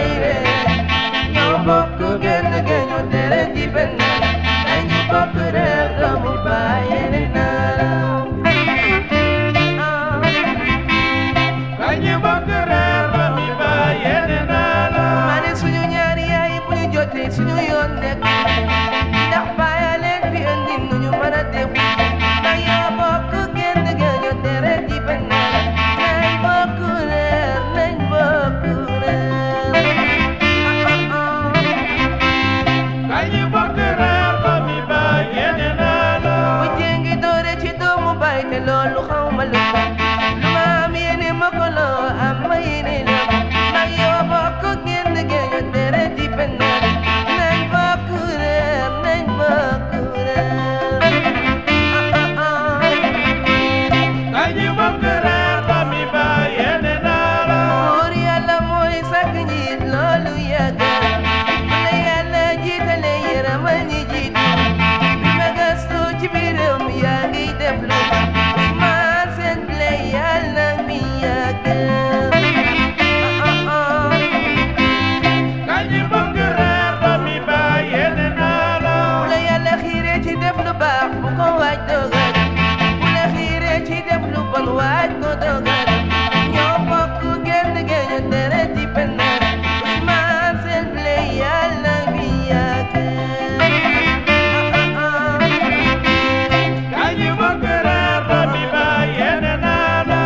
bayre ñoo bokk genn geñu tere di benn dañu bokk reer doomu baay yéene naa la dañu bokk reer doomu baay yéene naa la ma ne suñu ñaari yaay bu ñu jotee suñu yoon nekk ndax baaya leen fi andi nu ñu mën a def ma ñoo bokk genn geñu tere di benn nañ bokk reer nañ bokk reer dañu bokk reer doomu baay yéene naa la bu jéngi doore ci doomu baay te loolu xaw ma lu ko lu ma am yéene ma ko loo am ma yéene la ma yow bokk genn geñu tere di benn nañ bokk reer nañ bokk reer dañu bokk reer doomu baay yéene naa la buur yàlla mooy sàkk njiit loolu yàgg bu la yàlla jiitale yërëmal ñi jiitu bi ma gëstu ci biir réew mi yaa ngi def lu Ousmane Sène Blay yàlla mi yàgg dañu bokk reer doomu baay yéene naa la bu la yàlla xiiree ci def lu baax bu ko waaj dogal bu la xiiree ci def lu bon waaj ko dogal ñoo bokk genn geñu tere di benn Ousmane Sène Blay yàlla mi yàgg dañu bokk reer doomu baay yéene naa la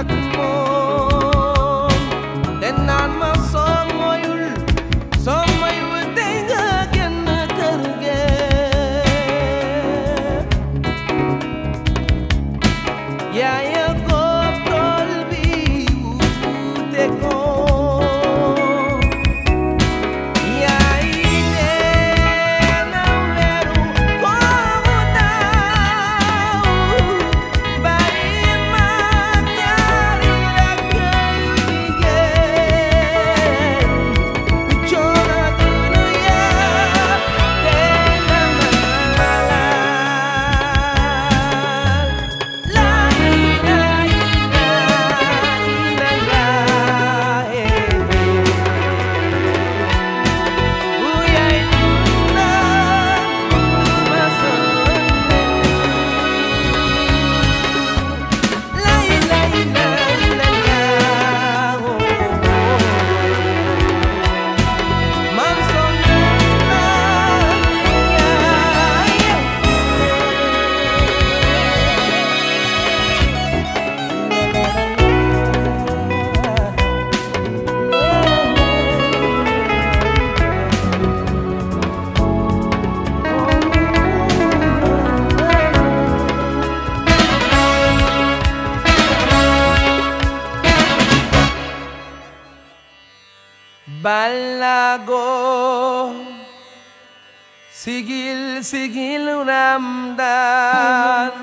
moom te naan ma soo moyul tey nga génn kër ge yaaya góob tool bi wuute ko Balago sigil sigil Ramdan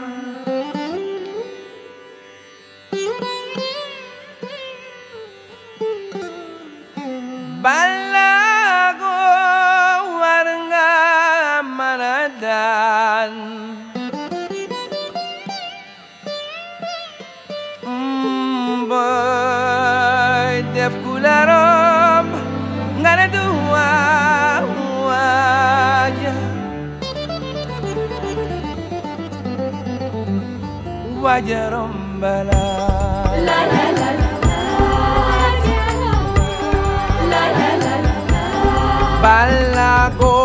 Balago warga manadan boy def kularom ngana dua wajah wajah rombala la la la Balago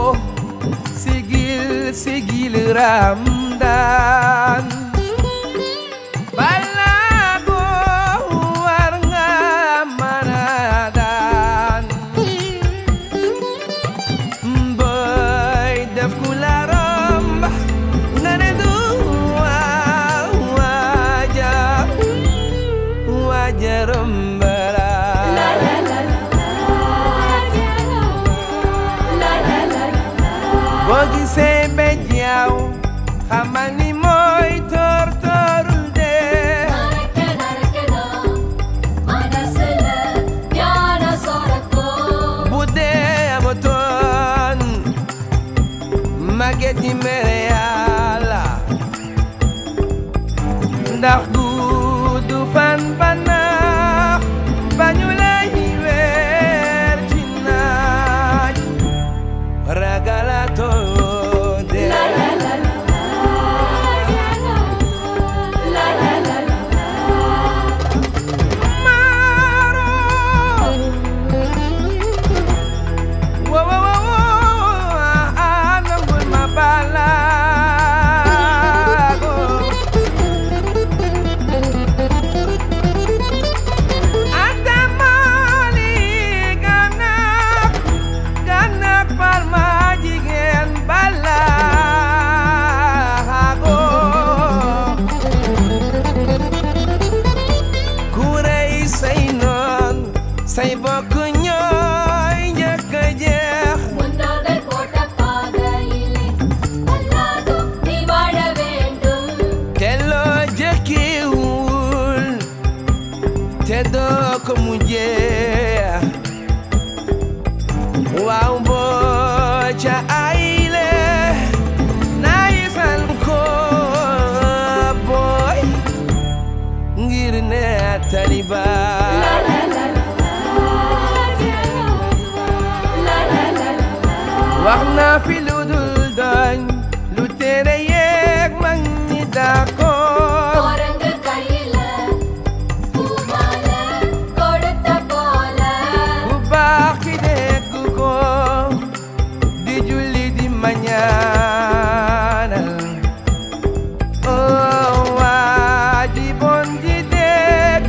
sigil sigil Ramdan Balago warga manadan boy def kularom ngana dua wajah wajah rombala boo gisee bejaw xamal ni mooy tortorul dee bu dee amutoon màgget ñi mere Yàlla ndax guddu fan banax bañu lay weer ci naaj ragalato de maro wo wo wo anambul ma Balago atamali ganak palma jigéen Balago ku rey say noon say bokk ñooy njëkk a jeex te loo jëkkiwul te doo ko mujjee waaw boo ca ayle nayisan ko boy ngir ne taliba wax naa fi lu dul doñ lu tere yeeg mag ñi d'accord bu baax ki dégg ko di julli di ma ñaanal oh waa ji bon ji dégg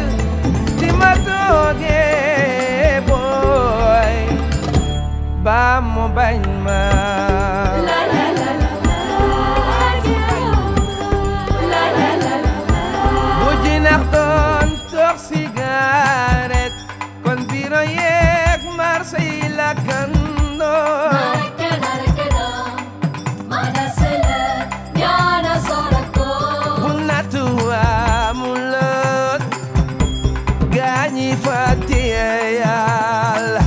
gaañi fàtte Yàlla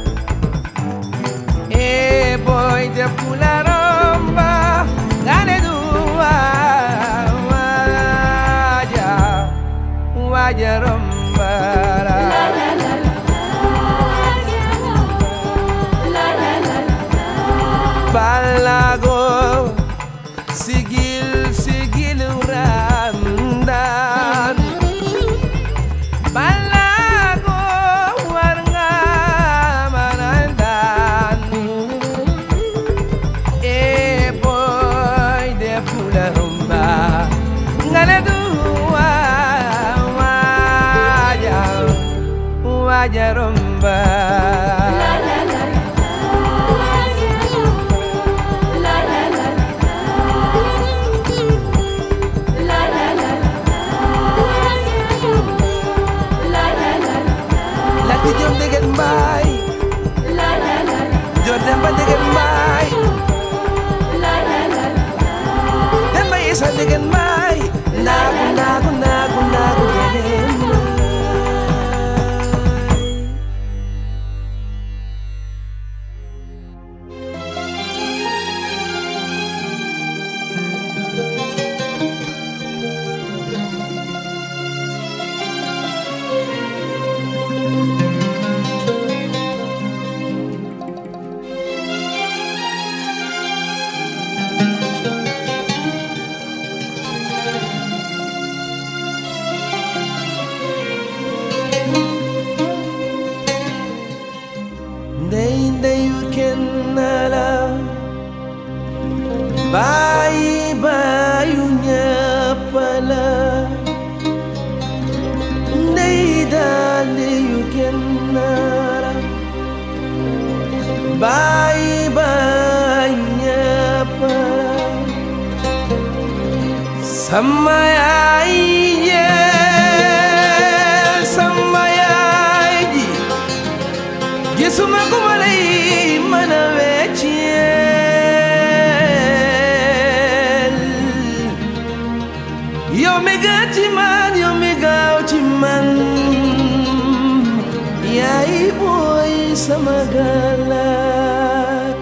boy def ku la romba nga ne du waaja romba la balago sigil sigil randan balago war nga manandan boy def ku la romba nga ne du waaja romba Lati jom degen mbay jor demba degen mbay demba isa degen mbay nagu nagu nagu nagu degen mbay Ndeyu kennala bayu ñëppala ndeyu kennala bayu ñëppala sama yaay ji gisuma ko ma lay mën a wecceel yow mi gën ci man yow mi gaaw ci man yaay booy sama galaat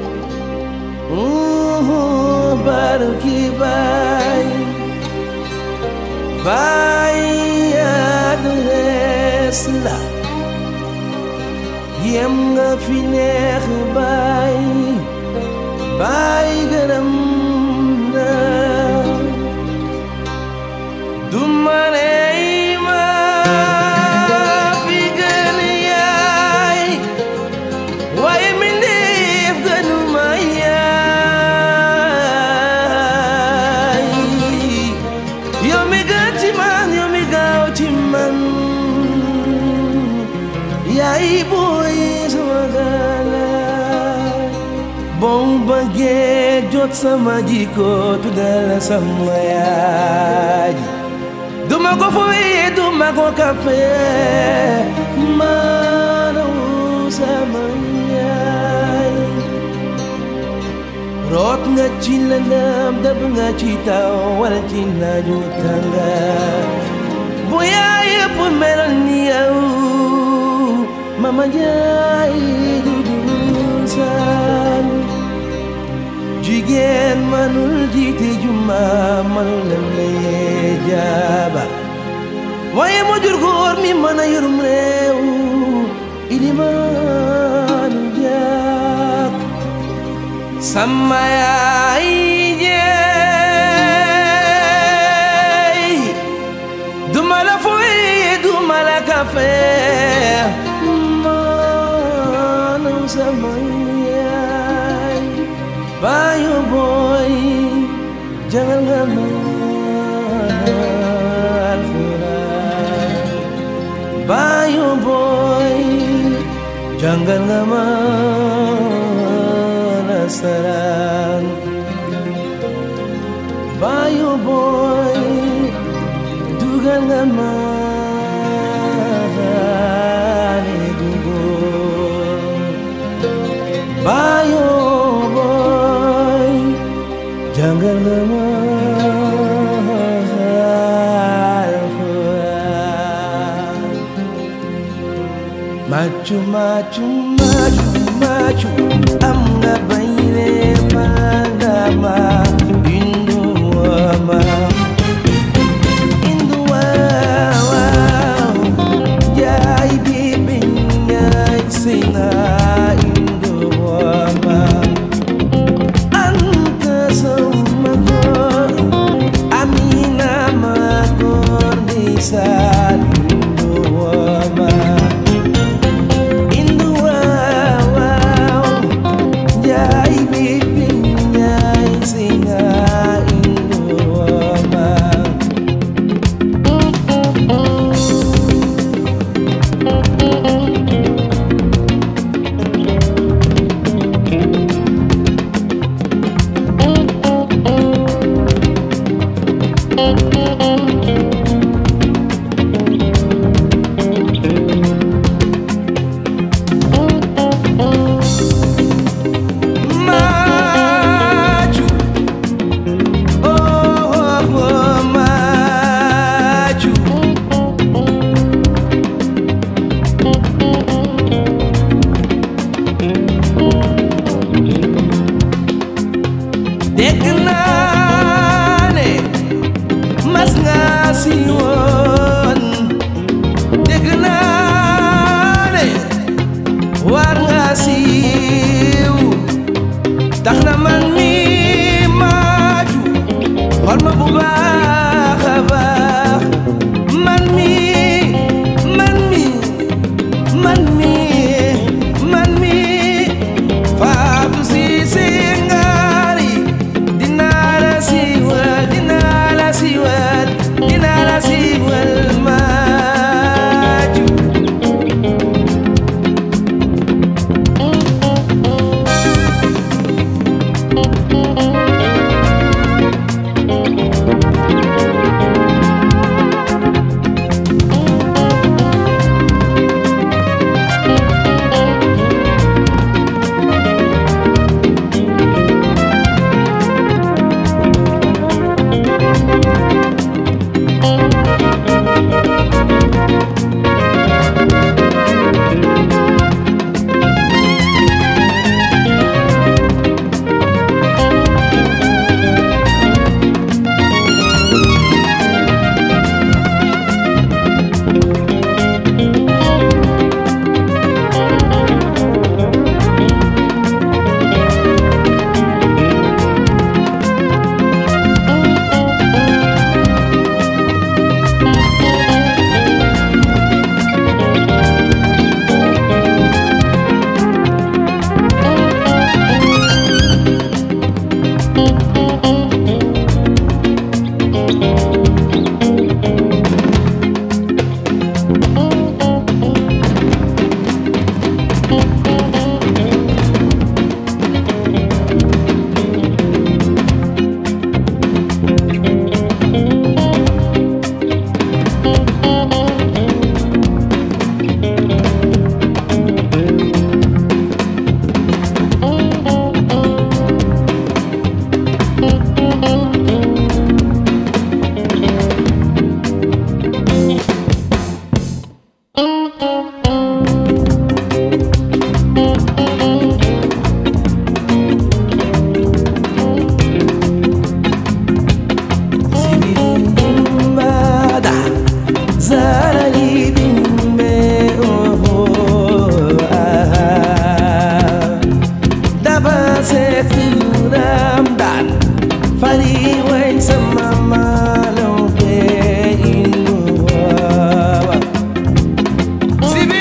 barki baay adres la yem nga fi neex baay gërëm na du ma ney ma fi gën yaay waaye mi ndeef gënu ma yaay yow mi gën ci man yow mi gaaw ci man yaay booy sama galaat boo bëggee jot sama jikko tuddal sama yaay duma ko fooyee duma ko kafe maanaam sama yaay root nga ci lëndëm dëbb nga ci taw wala ci naaju tànga bu yaay yëpp meloon ni yow Mama Njaay dudul saan jigéen manul jiite juma manul lemee jaaba waaye moo jur góor mi mën a yorum réew ilimaanu jaak sama yaay jeey duma la foy duma la kafe sama yaay bayu boy jangan nga mahal bayu boy jangan nga manasaran bayu boy dugan nga bayo boy jangan mahal Machu, machu, machu, machu, am nga bayre pandama induama, induama, jai bibinya sina induama, anta sama kor, amina makor nisan induama. Si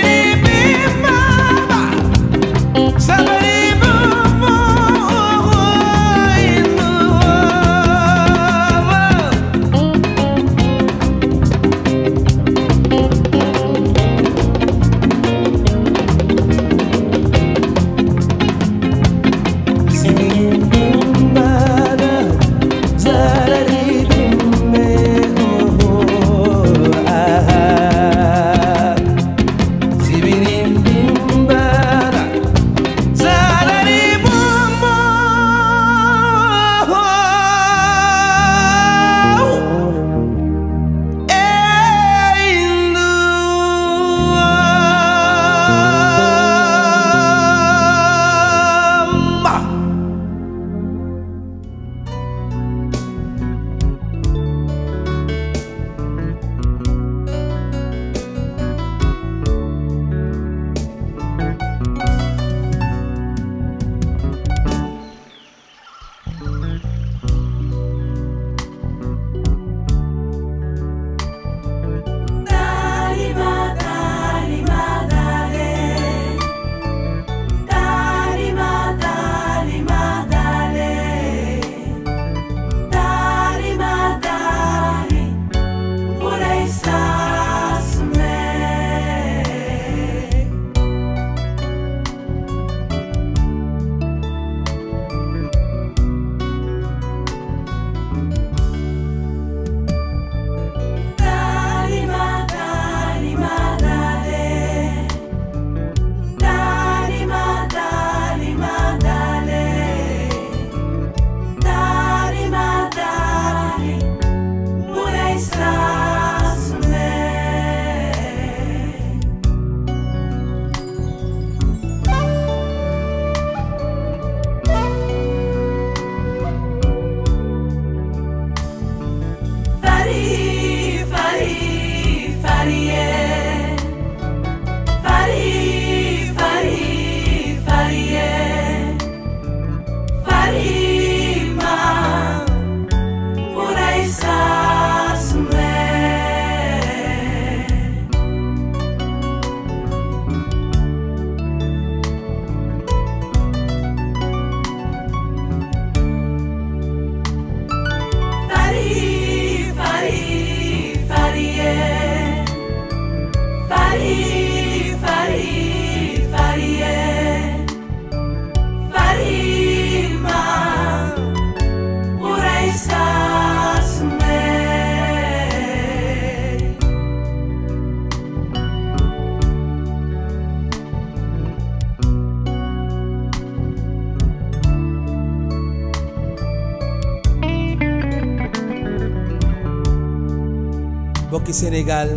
mbokki Sénégal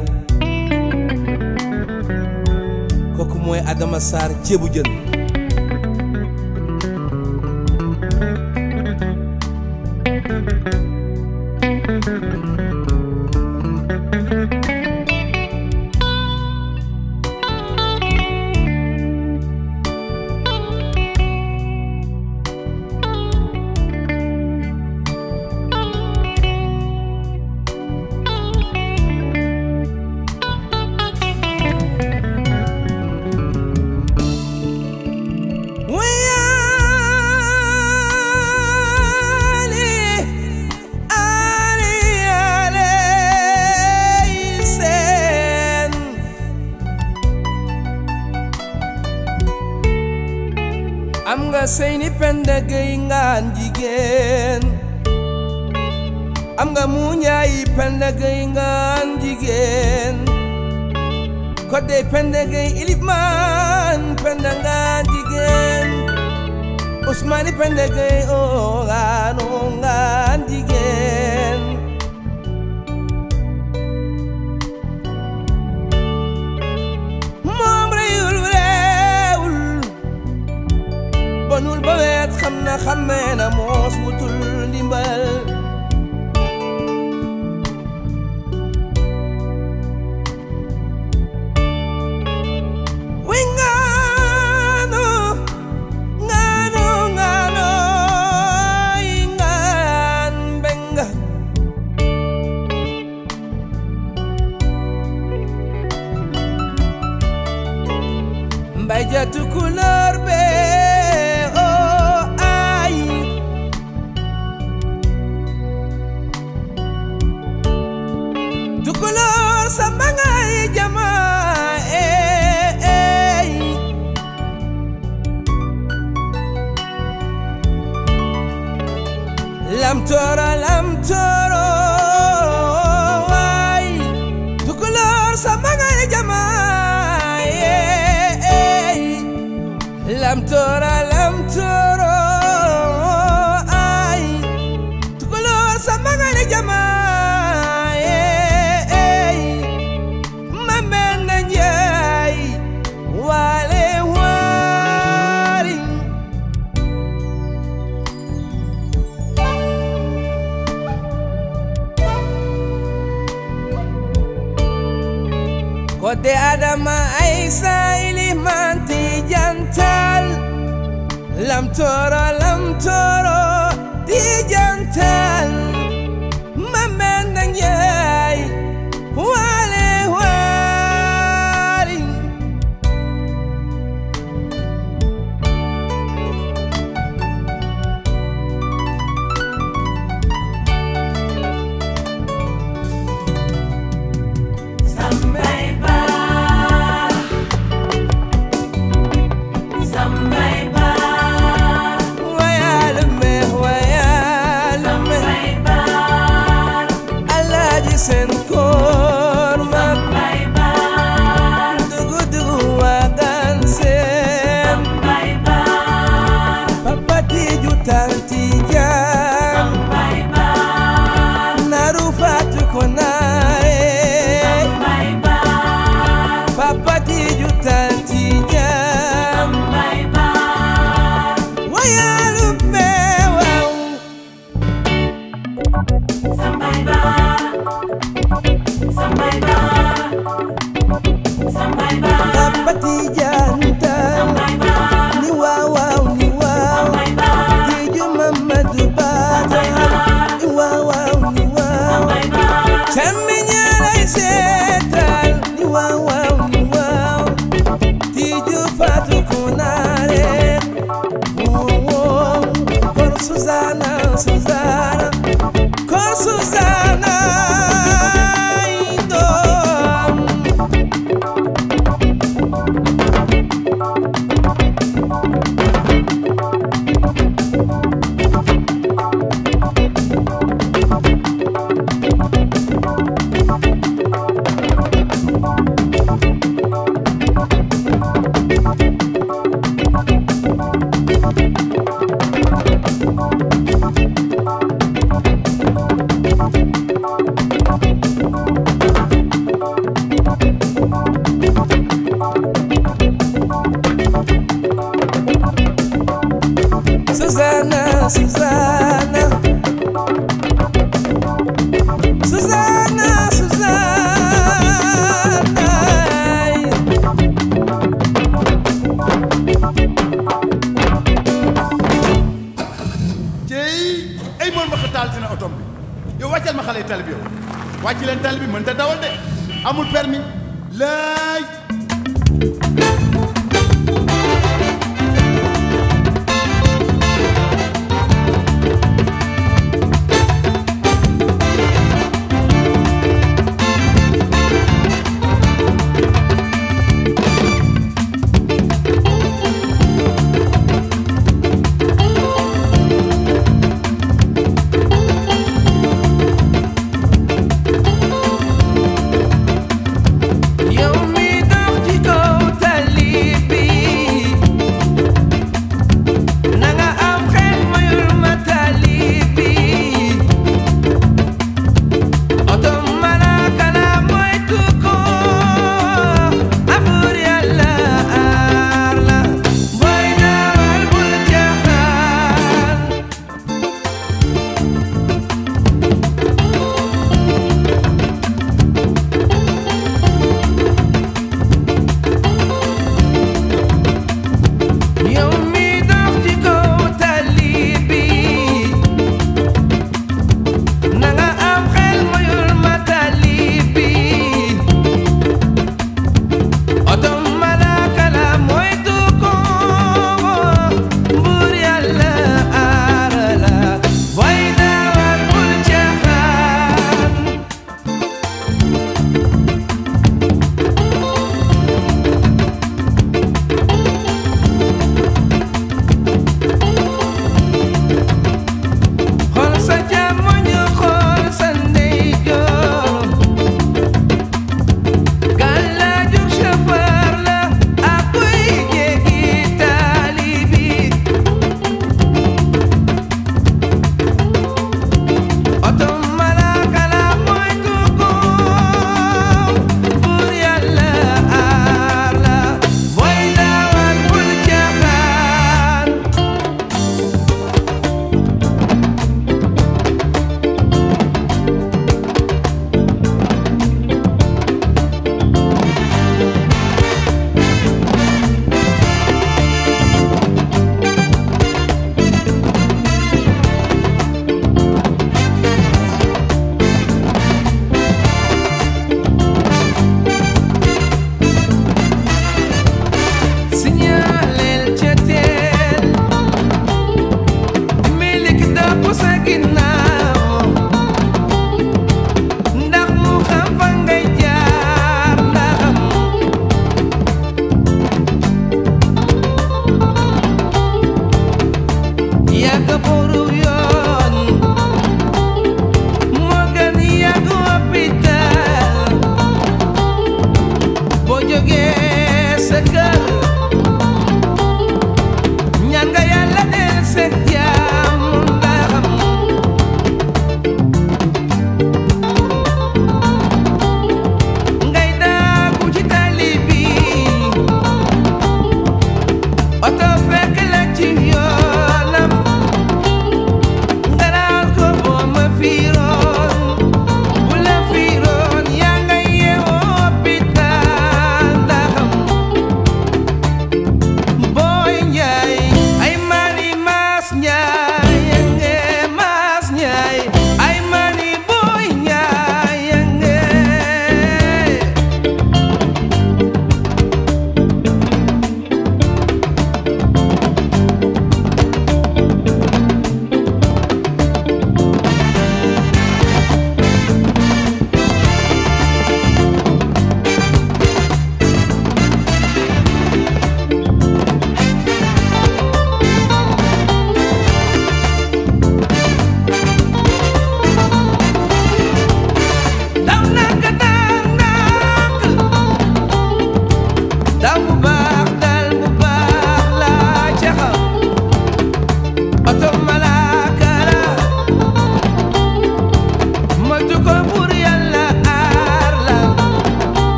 kooku mooy Adama Sarr ceebu jën am nga Seyni Penda Gueye ngaan jigéen am nga mu Njaayi Penda Gueye ngaan jigéen Kodde Penda Gueye Ilifman Penda ngaan jigéen Ousmane Penda Gueye o ngaan jigéen bonul ba weet xam na xamee na moos wutul ndimbal wi ngaano yi ngaan benga mbay jatu couleur be tukulor sama ngay jama lam toro ay tukulor sama ngay jama lam toro ay tukulor sama ngay jama Kodde Adama Aïssa Ilifman Tijantal lam toro Tijantal mamen Njaay wale wari sen kor mak bay bar dugu wadan sen bay bar papati jutanti jam bay bar naru fatu konare bay bar papati jutanti jam bay bar wayalu mewa sambay bar Kapati jantan ni wow Diju Mamadu Bata ni wow Chaminya lai setan ni wow Diju Fatu Kunare Kor Susana tali bi yow wàcc leen tali bi mënta dawal de amul permis laay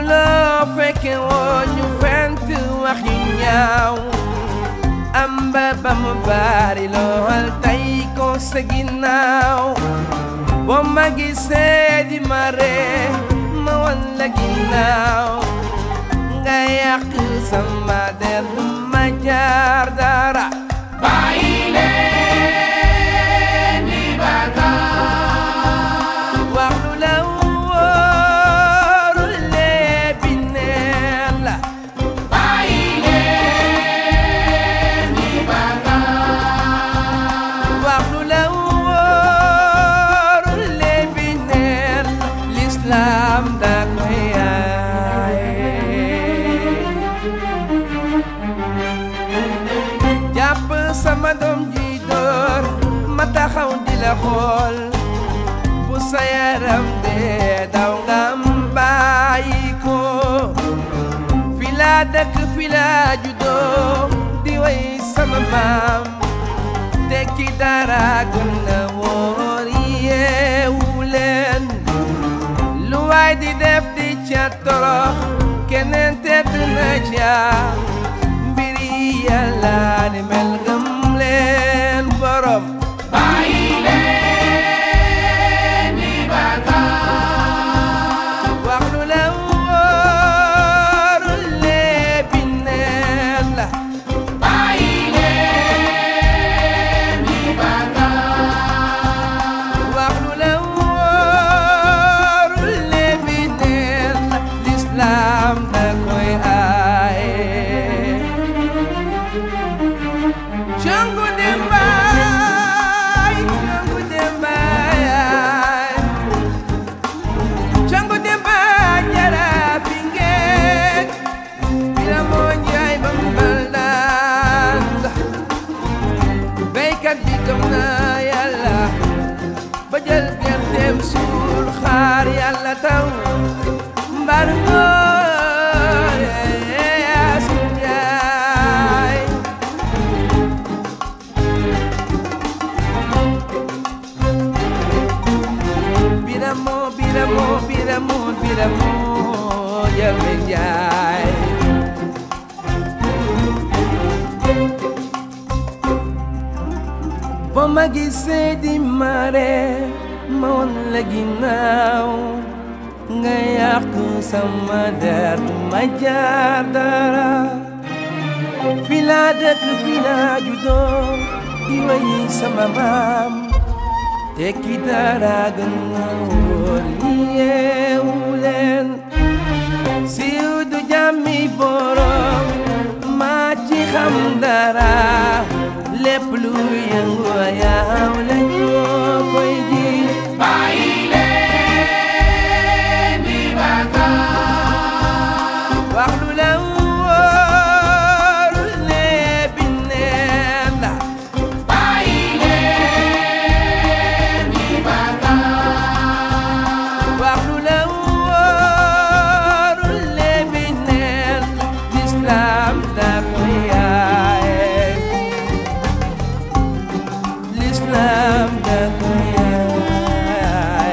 loo fekke woon ñu fent wax yu ñaaw am ba mu bari lool tey ko sa ginnaaw boo ma gisee di ma ree ma wan la ginnaaw nga yàq sama der du ma jaar dara bàyyi leen di bàkkaar wax lu la wóorul léebi neen la bàyyi leen di bàkkaar wax lu la wóorul léebi neen la l'islam da koy aaye jàpp sama doom ji door ma taxaw di la xool bu sa yaram dee daw nga bàyyi ko fi laa dëkk fi laa juddoo di way sama maam tekki dara gën na wóor yeewu leen lu waay di def di ca torox keneen tedd na ca mbiri Yàlla ni mel gëm leen borom bàyyi leen di bàkkaar wax lu la wóorul léebi neen la bàyyi leen di bàkkaar wax lu la wóorul léebi neen la l'islam da koy aaye Jangu Dembaay Jangu Dembaay Jangu Dembaay jaraaf yi ngeen bila moo njaay ba mu baldaan béykat bi gëm na Yàlla ba jël gerteem suul xaar Yàlla taw mbar ngoor Yaasin Njaay Biramo Jalle Njaay boo ma gisee di mare ma won la ginnaaw nga yàq sama der du ma jaar dara fi laa dëkk fi laa juddoo di way sama maam tekki dara gën na wóor yeewu leen siiw du jàmmi borom maa ci xam dara lépp lu yëngu yaaw la ñoo koy ji bàyyi leen di bàkkaar wax lu la wóorul léebi neen la bàyyi leen di bàkkaar wax lu la wóorul léebi neen la l'islam da koy aaye l'islam da koy aaye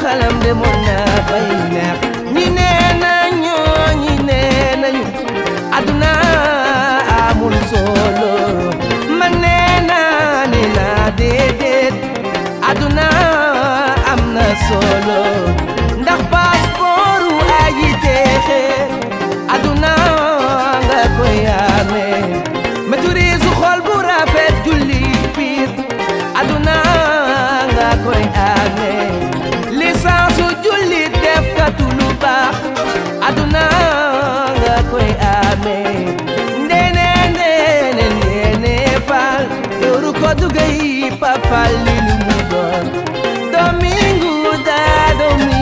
xalam demoon na bay neex ñi nee nañu aduna amul solo man nee naa déedéet aduna am na solo ndax passeportu aji teexe aduna nga koy amee maîtrise xol bu rafet julli piir aduna nga koy amee licence julli def katu lu baax aduna nga koy amee ndeene fal yoru ko dugay pa fal li lu mu doon domingo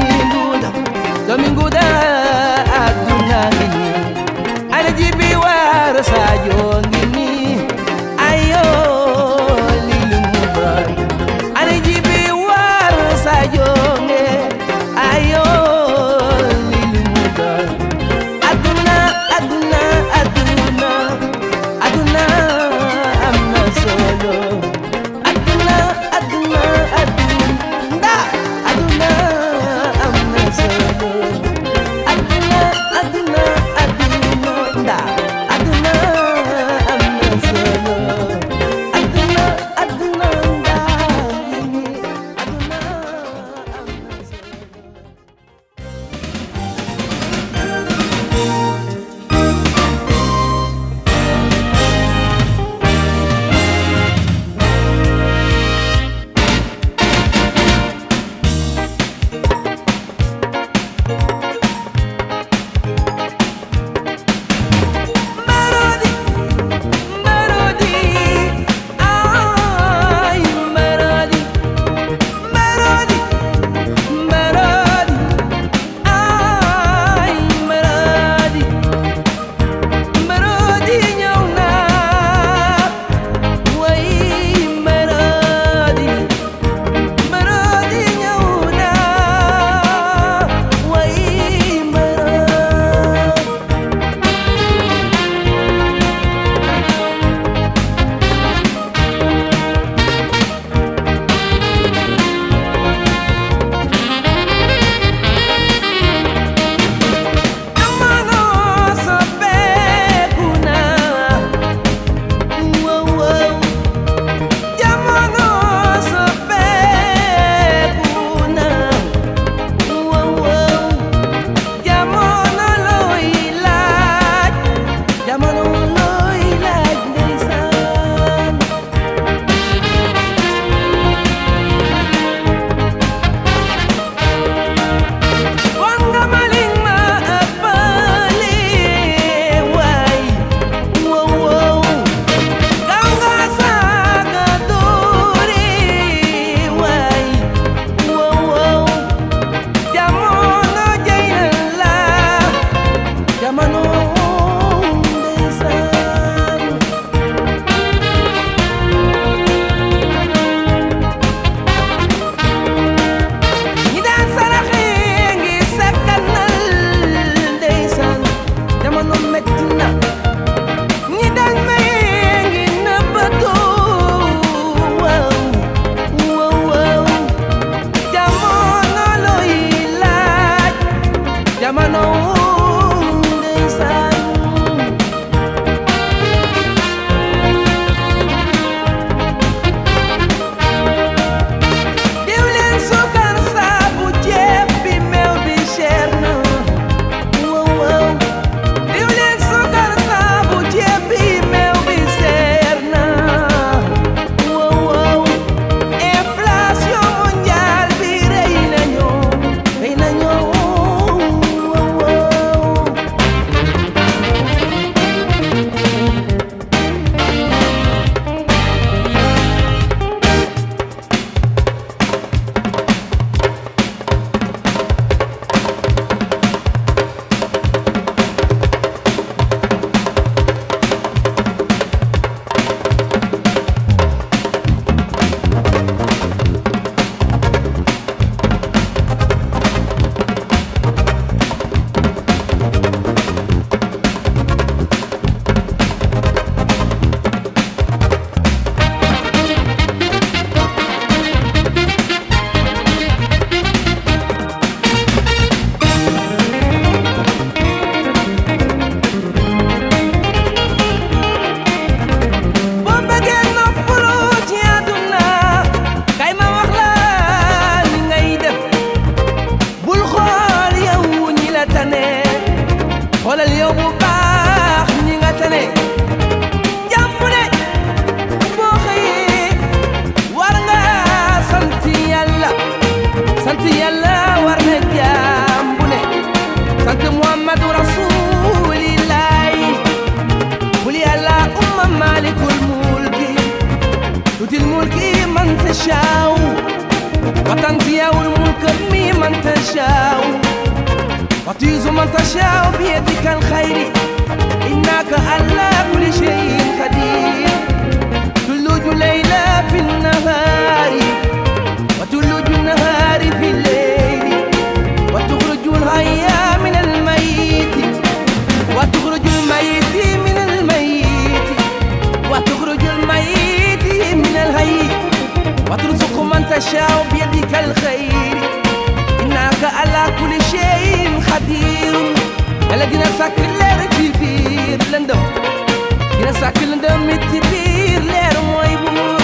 تشاء وتعز من تشاء بيدك الخير إنك على كل شيء قدير تلوج الليل في النهار وتلوج النهار في الليل وتخرج الحي من الميت وتخرج الميت من الميت وتخرج الميت من الحي وترزق من تشاء بيدك الخير إنك على كل شيء قدير الذين ساكن لير كبير لندم دينا ساكن لندم كبير لير مويبور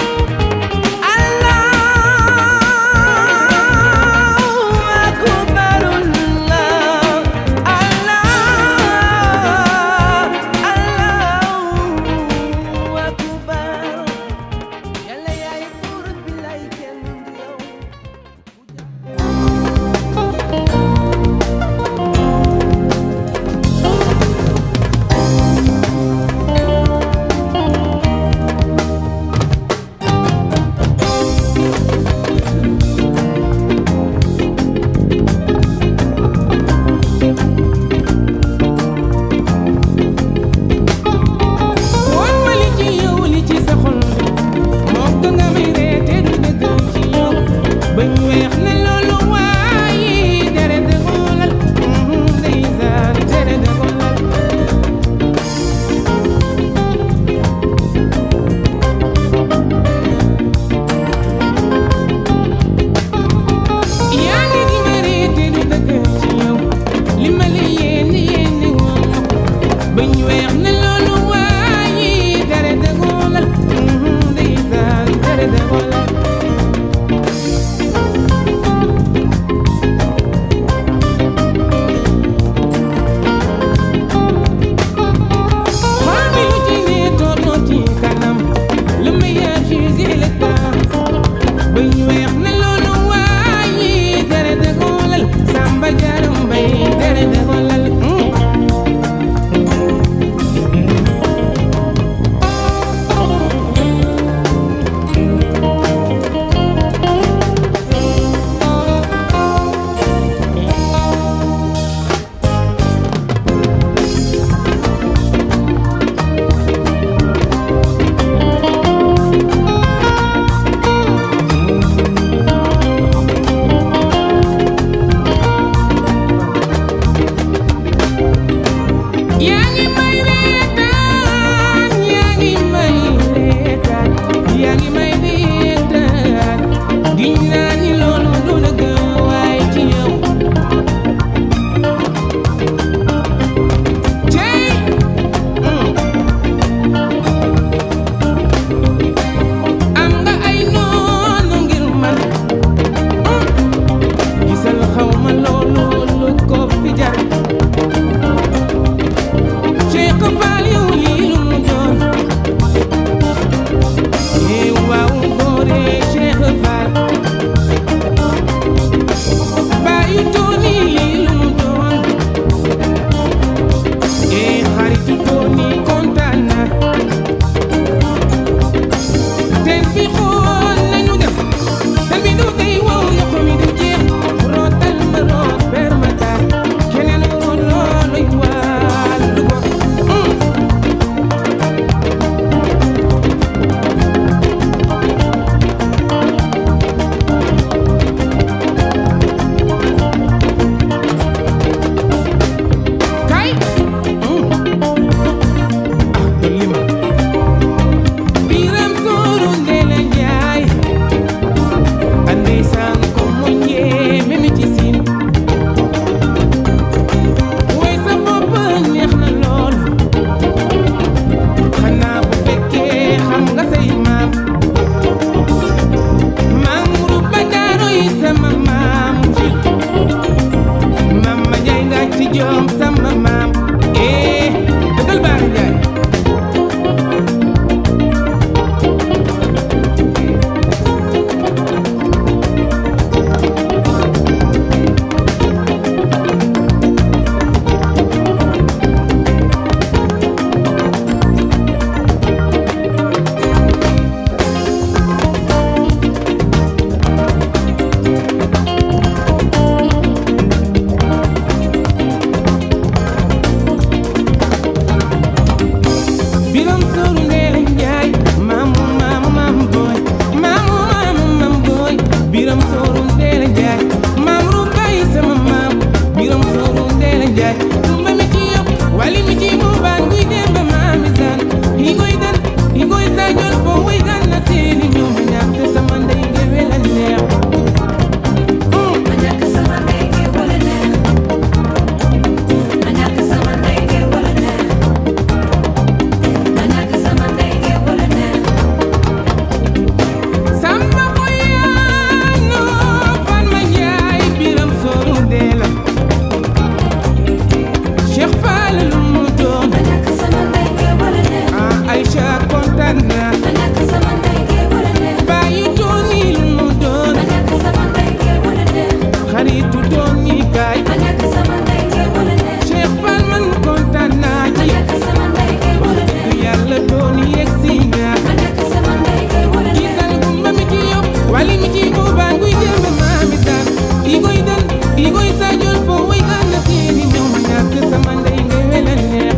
jigéen ñi kaay ma nekk sama ndey ngay wala neex Cheikh Fall man kontaan naa ma ci nekk sama ndey ngay wala neex yàlla doon yegsi nga ma nekk sama ndey ngay wala neex gisal gumba mi ci yow wali mi ci boobaan guy jëmbe maami daan di koy dan di koy sajol fo way kan na seeni ñëw ma nekk sama ndey ngay wala neex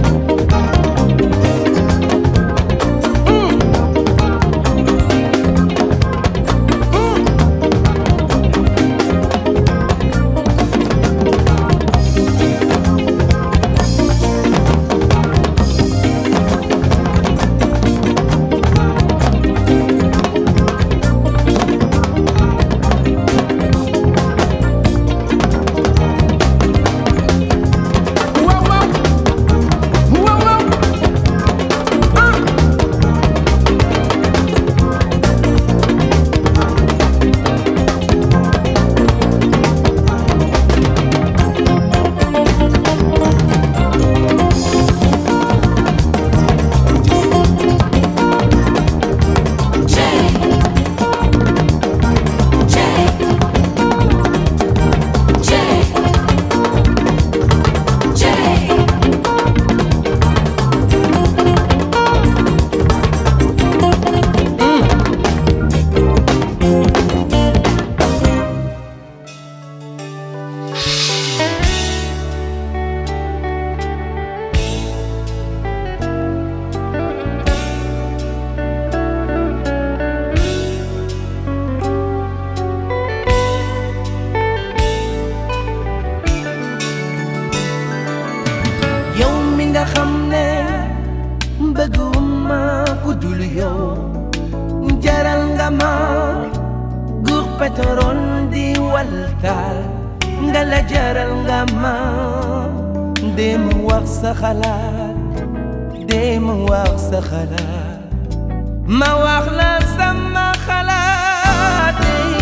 ma wax la sama xalaat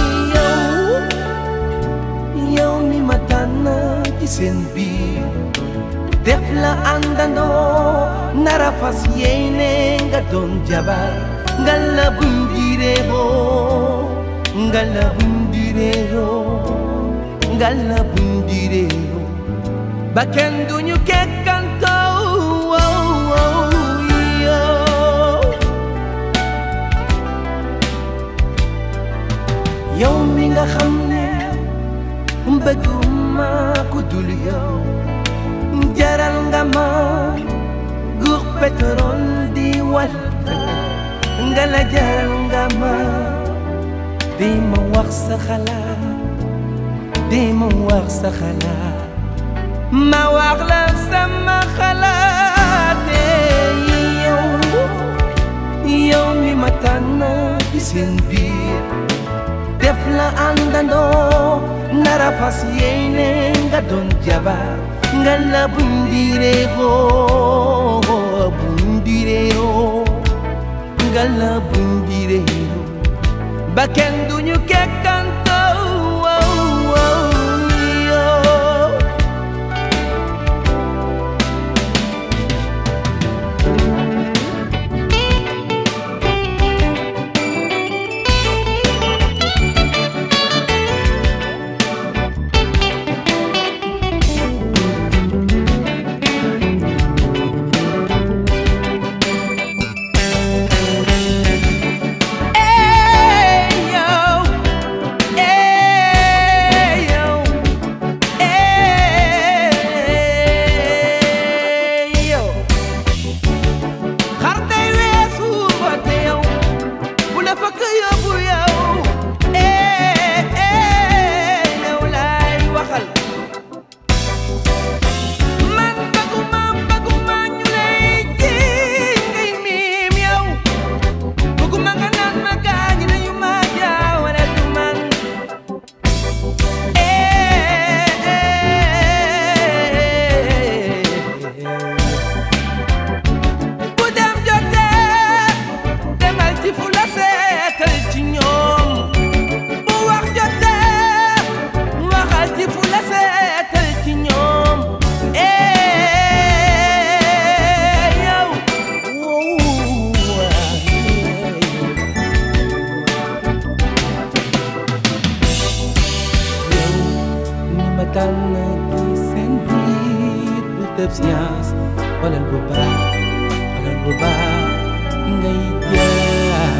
yow mi ma tànn ci seen biir def la àndandoo nara fas yéene nga doon jabar nga la bundireeroo nga la bundireeroo nga la bundireeroo ba kenn duñu kekkantoo yow mi nga xam ne bëgguma ku dul yow jaral nga ma guux pétrole di wal nga la jaral nga ma di ma wax sa xalaat di ma wax sa xalaat ma wax la sama xalaat yow mi ma tànn ci seen biir def la àndandoo nara fas yéene nga doon jabar nga la bundireeroo nga la bundireeroo ba kenn duñu kekkantoo na ci seen biir bu tëb science xoolal bu baax ngay jaar.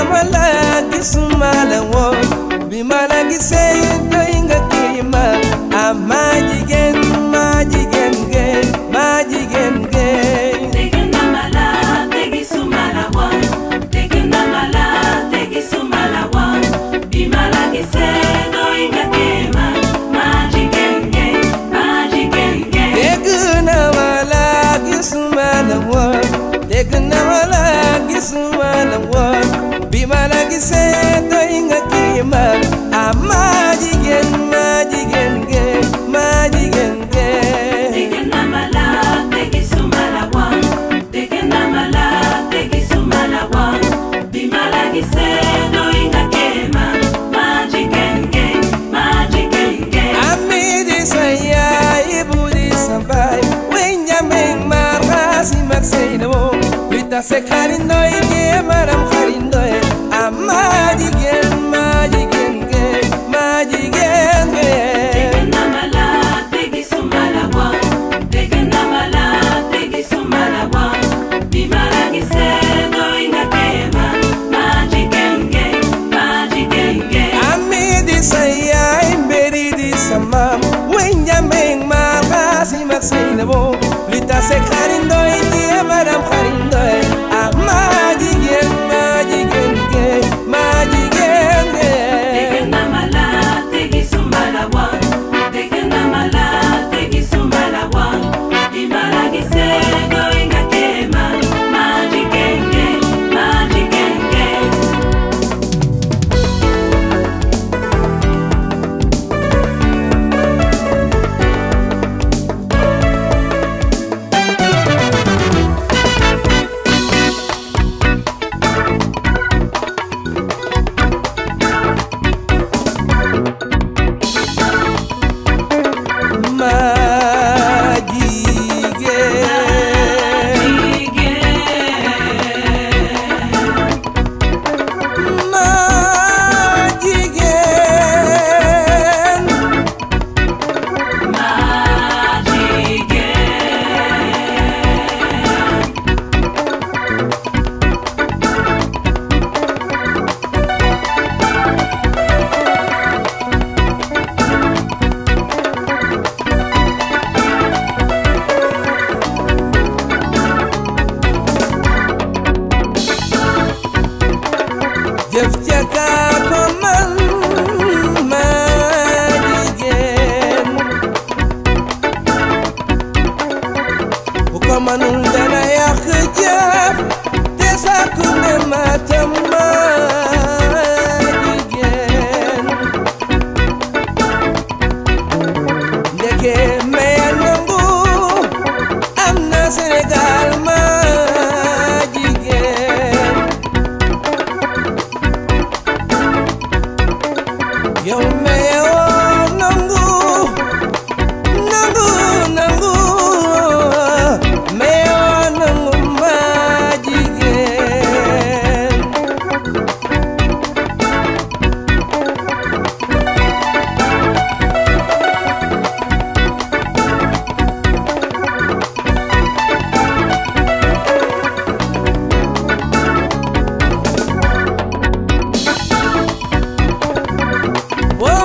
nama la gisuma la woon bi ma la gisee doy nga kima ma jigéen ge ma jigéen ge dégg na ma la dégg suma la woon dégg na ma la dégg suma la woon bi ma la gisee doy nga kima ma jigéen ge ma jigéen ge dégg na ma la gisuma la woon dégg na ma la gisuma la woon bi ma la gisee doy nga kima ma jigéen ge ma jigéen ge dégg na ma la dégg suma la woon dégg na ma la dégg suma la woon bi ma la gisee doy nga kima ma jigéen ge ma jigéen ge ami di sa yaay bu di sa baay wey njameng ma xaasi mag sey na moom li tase xarindoy ge maram xarindoy ma jigéen ge ma jigéen ge dégg na ma la dégg suma la woon dégg na ma la dégg suma la woon bi ma la gisee doy nga kima ma jigéen ge ma jigéen ge ami di sa yaay mberi di sa maam wey njameng ma xaasi mag sey na moom li tase xarindoy ge maram xarindoy ma jigéen ge ma jigéen ge dégg na ma la dégg suma la woon dégg na ma la dégg suma la woon bi ma la gisee doy nga kima ma jigéen ge ma jigéen ge jëf ca kaa ko man ma jigéen bu ko manul dana yàq jëf te sàkku ne ma tam ma jigéen ndeke maya nangu am na Sénégal ma jigéen yow meyoo nangu meyoo nangu ma jigéen boo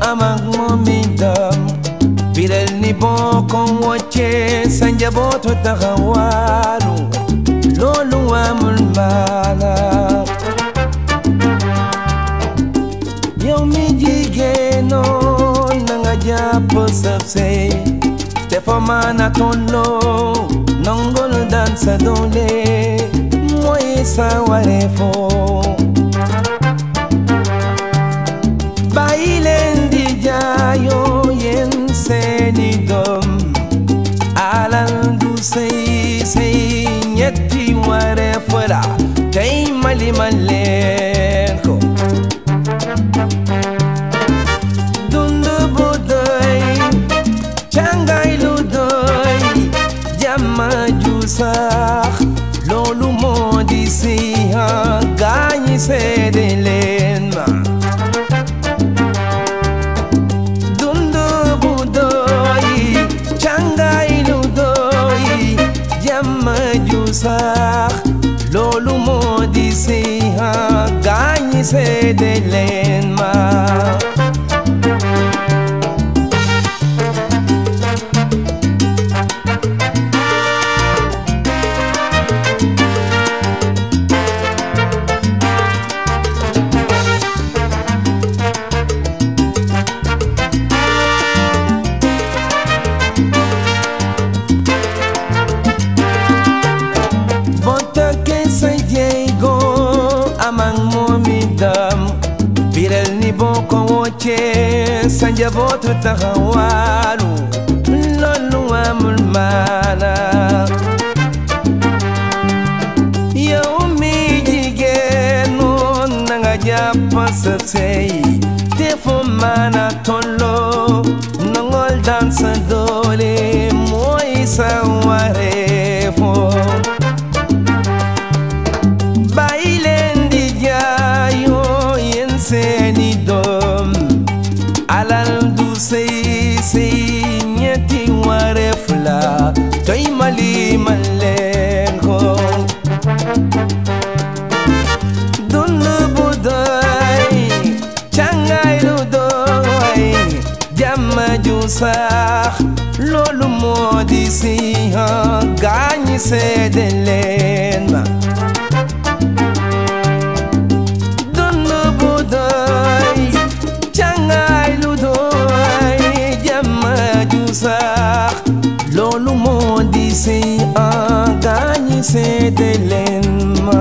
amang momindam biral ni bokon woche sanjaboto tahawalu lolu amul mana yow mi jigéeno nanga jàpp sab sey defo mana tollo nangol dan sa doole mooy sa wareefo bàyyi leen di jaayoo yéen seeni doom alal du sey ñetti wareef la tey malima leen ko dund bu doy càngaay lu doy jàmm ju sax loolu moo di si gaañi seede leen ma dund bu doy càngaay lu doy jàmm ju sax loolu moo di si gaañi seede leen ma biral ni boko woche sanjaboto tahawalu lolu amul mana yow mi jigéeno nanga jàpp sab sey defo mana tollo nangol dan sa doole mooy sa wareefo bàyyi leen di jaayoo yéen seeni doom alal du sey ñetti wareef la toy malima leen ko dund bu doy càngaay lu doy jàmm ju sax loolu moo di si gaañi seede leen ma dund bu doy càngaay lu doy jàmm ju sax loolu moo di si gaañi seede leen ma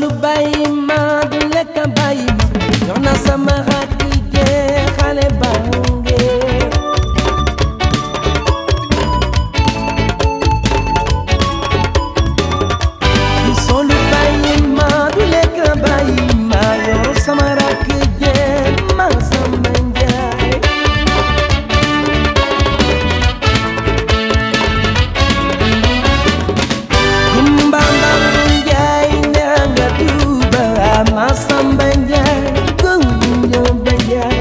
solu bàyyi ma du lekk bàyyi ma jox na sama rakk jee xale bange solu bàyyi ma du lekk bàyyi ma yor sama rakk jee ma sama njaay Masamba Njaay gunjo Njaay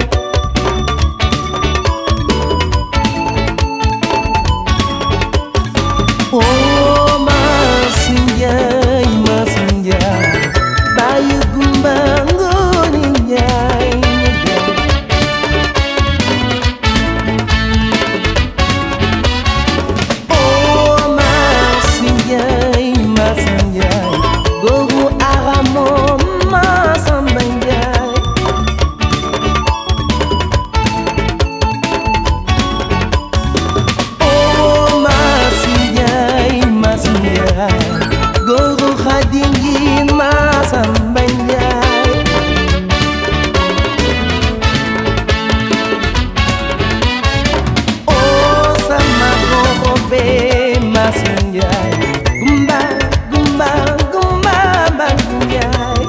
oh Masi Njaay bayu gumba ngoni Njaay oh Masi Njaay gogu aramo Masamba Njaay oh Masi Njaay gogu Xadingi Masamba Njaay oh sama gogo be Masi Njaay gumba bangu Njaay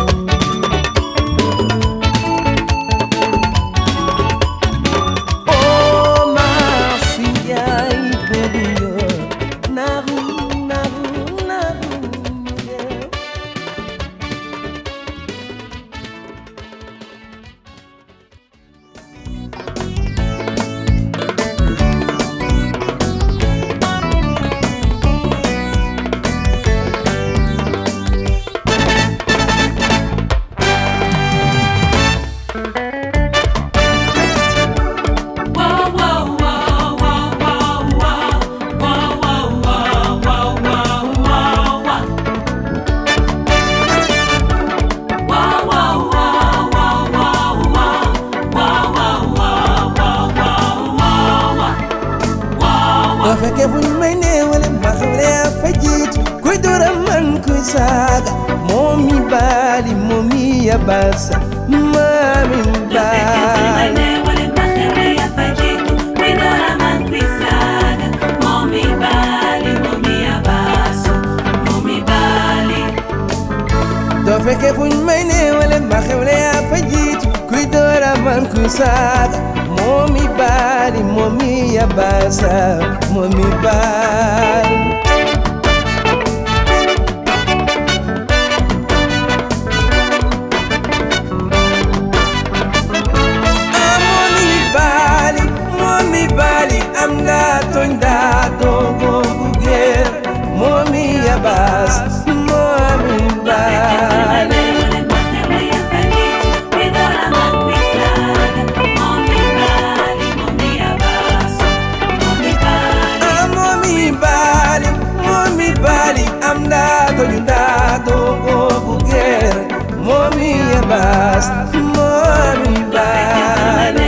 fekke buñ may neewale ma xawle fa jiitu kuy dora man kuy saaga momi baali momi yabasa mami baali do fekke buñ may neewale ma xawle fa jiitu kuy dora man kuy saaga momi baali momi yabasa momi baali momi baali am na tonda dogo buger momi yabasa momi baali amda to yuda to go buger momi yabas momi bali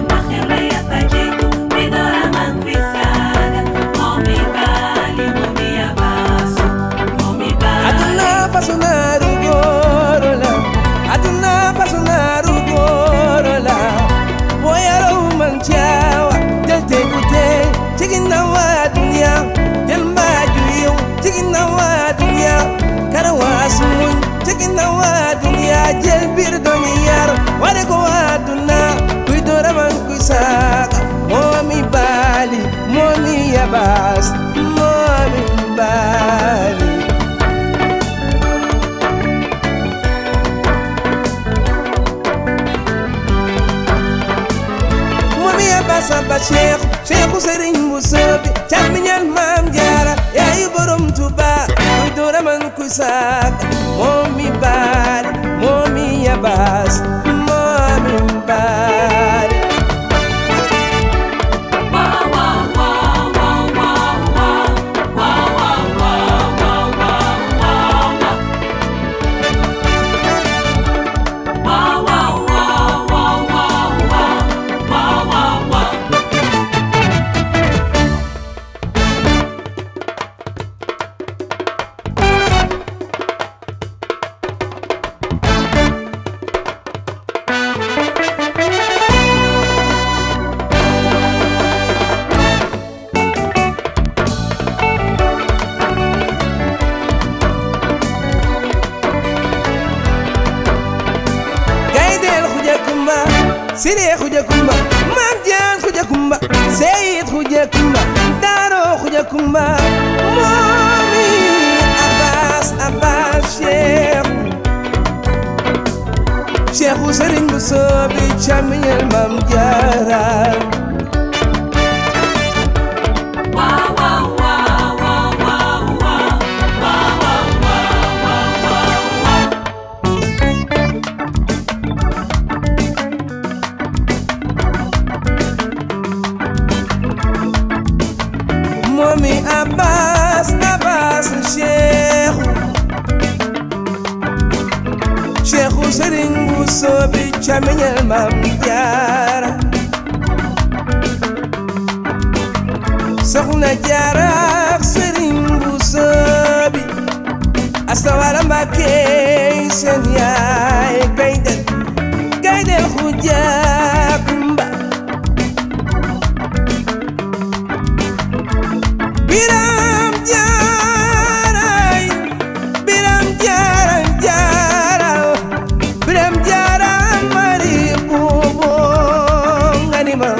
aduna pasunaru gorola boyaro manchawa jante gute chigina wa dunya jalma juyo chigina wa dunya karawasun chigina wa dunya jel bir dunyar wale ko aduna kuidora man kuisaka momi bali momi yabas momi bali momi yabas ba sheikh Serigne Musabi camiñal Maam Jaara yaay borom Tuuba kuidora man kuisaka momi bali momi yabas momi bali Sidi Xuja Kumba Maam Jaan Xuja Kumba Seyid Xuja Kumba Daaro Xuja Kumba Moomi Abbas Cheikhu Sëriñ bu soobi càmmiñal Maam Jaara Moomi Abbas Cheikhu Sëriñ bu soobi càmmiñal Maam Jaara Soxna Jaara ak Sëriñ bu soobi Asta Wala Mbàkke seen yaay gaydel Xuja Kumba Biram Jaara mari buubo nganima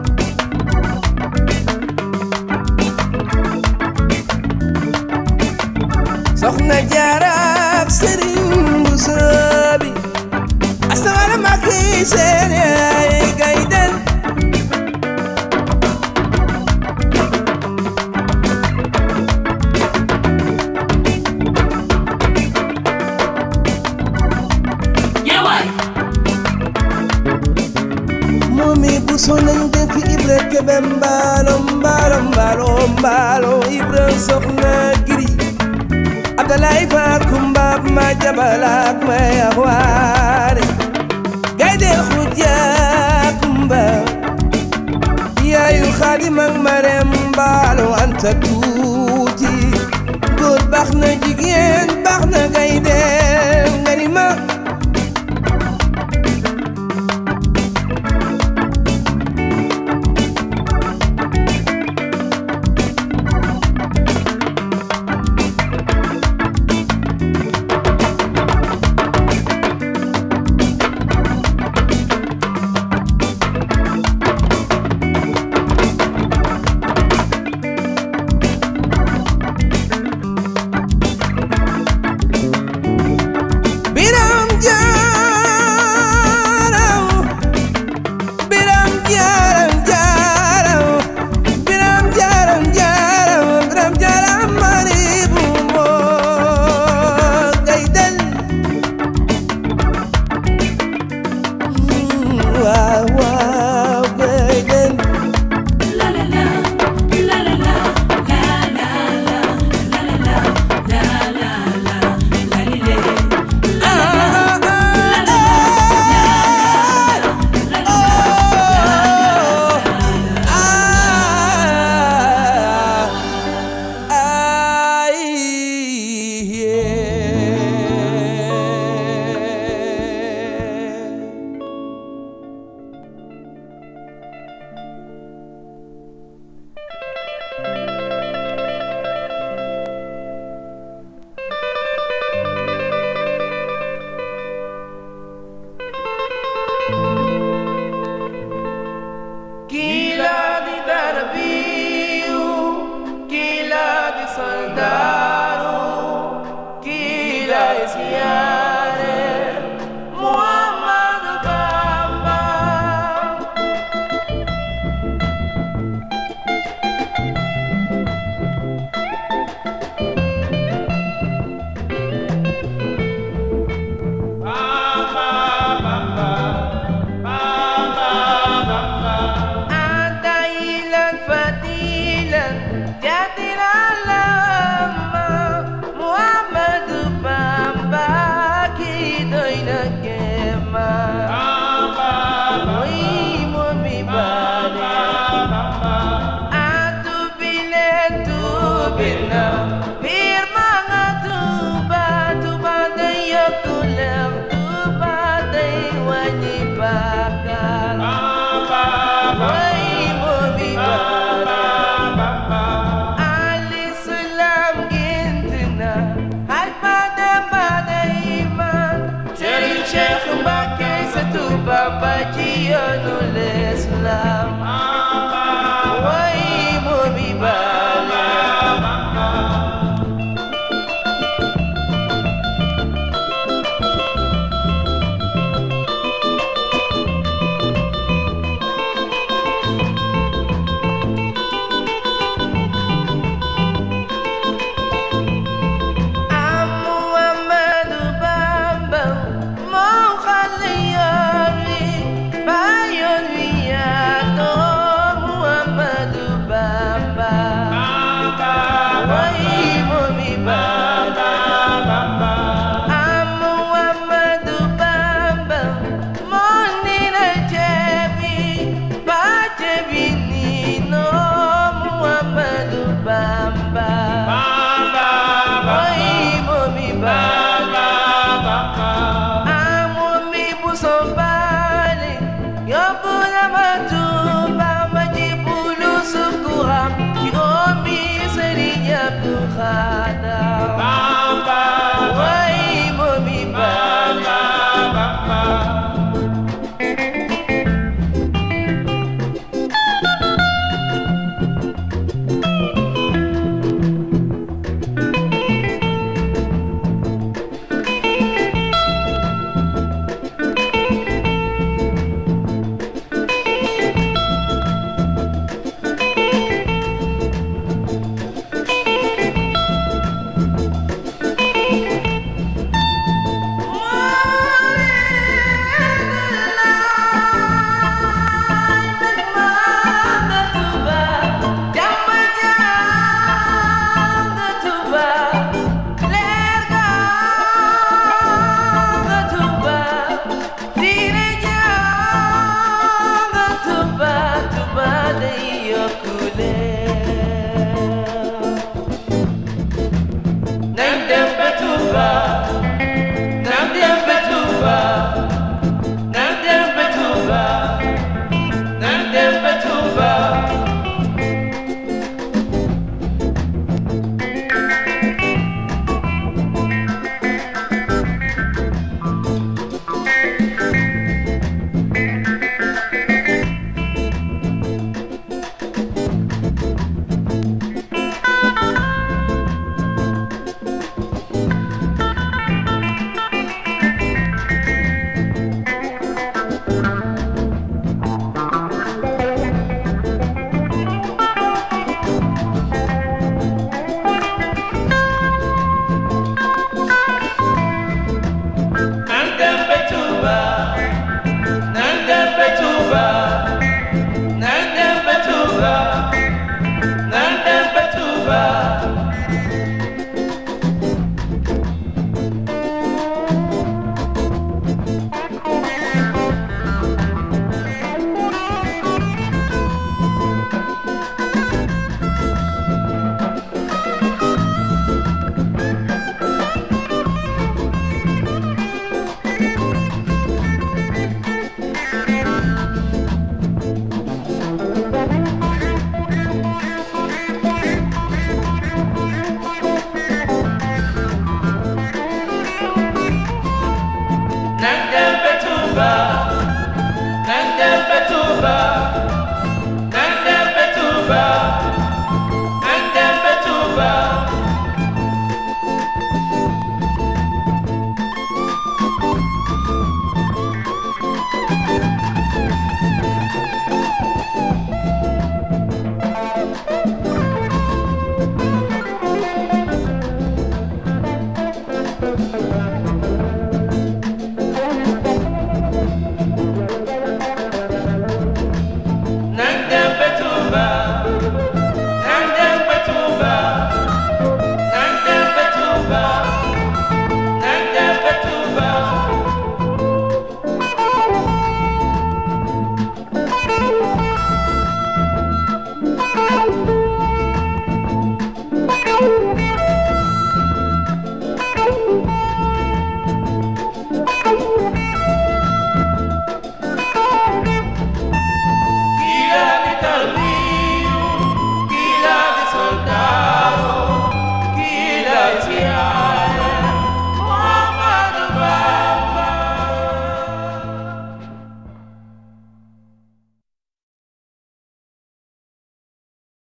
Soxna Jaara ak Sëriñ bu soobi Asta Wala Mbàkke seen yaay gaydel Moomi bu sonañ def Ibra Kebe mbaalo Ibra soxna giri Abdalaay fa Kumba ma jabalak ma yaxwaare gaydel Xuja Kumba yaayu Xaadim ak Marem mbaalo Anta Tuuti góor baax na jigéen baax na gaydel nga ni ma Jati lama Muhammad Bamba